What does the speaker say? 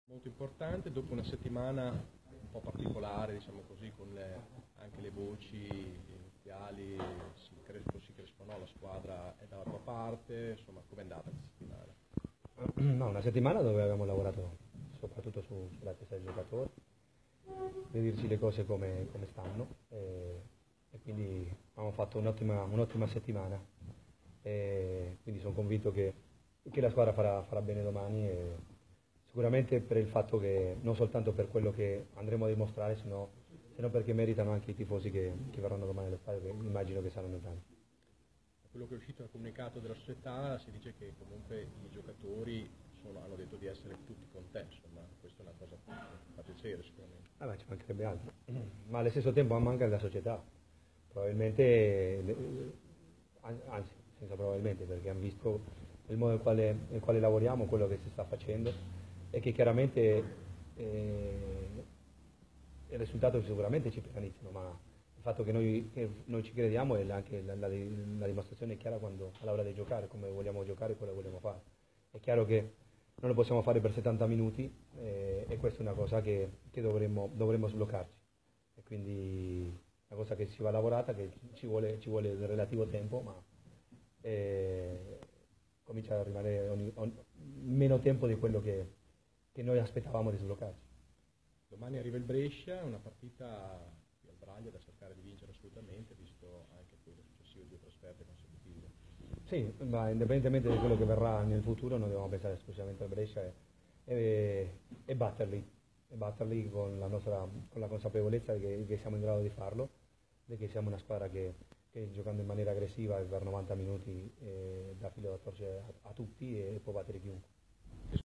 Molto importante, dopo una settimana un po' particolare, diciamo così, con anche le voci iniziali, si crespono, la squadra è dalla tua parte, insomma, com'è andata questa settimana? No, una settimana dove abbiamo lavorato soprattutto sulla testa del giocatore, per dirci le cose come stanno e quindi abbiamo fatto un'ottima settimana e quindi sono convinto che la squadra farà bene domani e sicuramente per il fatto che non soltanto per quello che andremo a dimostrare, sino perché meritano anche i tifosi che verranno domani allo stadio, che immagino che saranno tanti. Quello che è uscito dal comunicato della società si dice che comunque i giocatori hanno detto di essere tutti con te, insomma, questa è una cosa che fa piacere sicuramente. Beh, ci mancherebbe altro, ma allo stesso tempo manca la società, probabilmente, anzi senza probabilmente, perché hanno visto il modo nel quale lavoriamo, quello che si sta facendo e che chiaramente il risultato sicuramente ci penalizzano, ma il fatto che noi ci crediamo è anche la dimostrazione è chiara quando all'ora di giocare, come vogliamo giocare e quello che vogliamo fare. È chiaro che non lo possiamo fare per 70 minuti e questa è una cosa che dovremmo sbloccarci. E quindi è una cosa che si va lavorata, che ci vuole il relativo tempo, ma comincia ad arrivare meno tempo di quello che noi aspettavamo di sbloccarci. Domani arriva il Brescia, una partita qui al Braglia da cercare di vincere assolutamente, visto anche poi le successive 2 trasferte consecutive. Sì, ma indipendentemente di quello che verrà nel futuro, noi dobbiamo pensare esclusivamente al Brescia e batterli con la consapevolezza che siamo in grado di farlo, e che siamo una squadra che giocando in maniera aggressiva per 90 minuti dà filo da torcere a tutti e può battere chiunque.